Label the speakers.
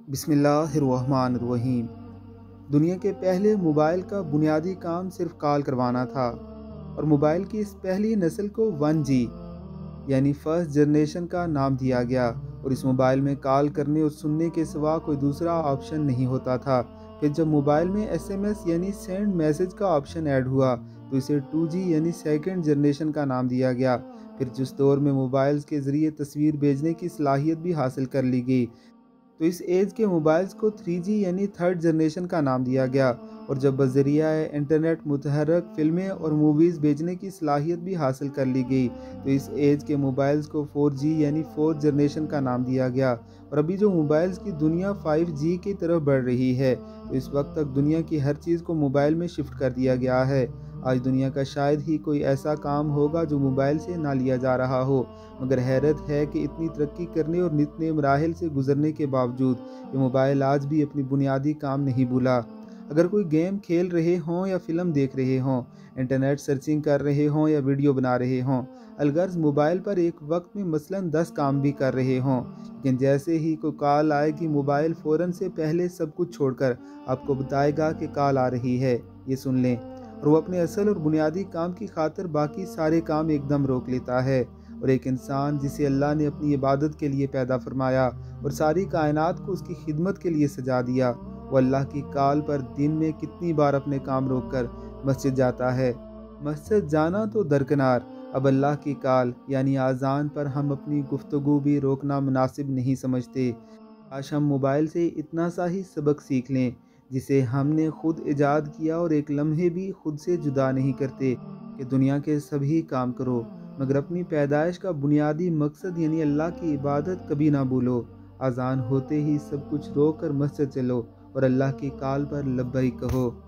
Speaker 1: بسم اللہ الرحمن الرحیم۔ دنیا کے پہلے موبائل کا بنیادی کام صرف کال کروانا تھا، اور موبائل کی اس پہلی نسل کو 1G یعنی فرسٹ جنریشن کا نام دیا گیا، اور اس موبائل میں کال کرنے اور سننے کے سوا کوئی دوسرا آپشن نہیں ہوتا تھا۔ پھر جب موبائل میں SMS یعنی سینڈ میسج کا آپشن ایڈ ہوا تو اسے 2G یعنی سیکنڈ جنریشن کا نام دیا گیا۔ پھر جس دور میں موبائلز کے ذریعے تصویر بھیجنے کی صلاحیت بھی حاصل کر لی گئی تو اس ایج کے موبائلز کو 3G یعنی تھرڈ جنریشن کا نام دیا گیا، اور جب بذریعہ انٹرنیٹ متحرک فلمیں اور موویز بھیجنے کی صلاحیت بھی حاصل کر لی گئی تو اس ایج کے موبائلز کو 4G یعنی فورتھ جنریشن کا نام دیا گیا۔ اور ابھی جو موبائلز کی دنیا 5G کی طرف بڑھ رہی ہے تو اس وقت تک دنیا کی ہر چیز کو موبائل میں شفٹ کر دیا گیا ہے۔ آج دنیا کا شاید ہی کوئی ایسا کام ہوگا جو موبائل سے نہ لیا جا رہا ہو، مگر حیرت ہے کہ اتنی ترقی کرنے اور اتنے مراحل سے گزرنے کے باوجود یہ موبائل آج بھی اپنی بنیادی کام نہیں بھولا۔ اگر کوئی گیم کھیل رہے ہوں یا فلم دیکھ رہے ہوں، انٹرنیٹ سرچنگ کر رہے ہوں یا ویڈیو بنا رہے ہوں، الغرض موبائل پر ایک وقت میں مثلاً 10 کام بھی کر رہے ہوں، لیکن جیسے ہی کوئی کال آئے گی موبائل فوراً سے پہلے سب کچھ چھوڑ کر آپ کو بتائے گا کہ کال آ رہی ہے، یہ سن لیں، اور وہ اپنے اصل اور بنیادی کام کی خاطر باقی سارے کام ایک دم روک لیتا ہے۔ اور ایک انسان جسے اللہ نے اپنی عبادت کے لیے پیدا فرمایا اور ساری کائنات کو اس کی خدمت کے لیے سجا دیا، وہ اللہ کی کال پر دن میں کتنی بار اپنے کام روک کر مسجد جاتا ہے۔ مسجد جانا تو درکنار، اب اللہ کی کال یعنی اذان پر ہم اپنی گفتگو بھی روکنا مناسب نہیں سمجھتے۔ کاش ہم موبائل سے اتنا سا ہی سبق سیکھ لیں جسے ہم نے خود ایجاد کیا، اور ایک لمحے بھی خود سے جدا نہیں کرتے کہ دنیا کے سبھی کام کرو، مگر اپنی پیدائش کا بنیادی مقصد یعنی اللہ کی عبادت کبھی نہ بھولو۔ اذان ہوتے ہی سب کچھ روک کر مسجد چلو اور اللہ کی کال پر لبیک کہو۔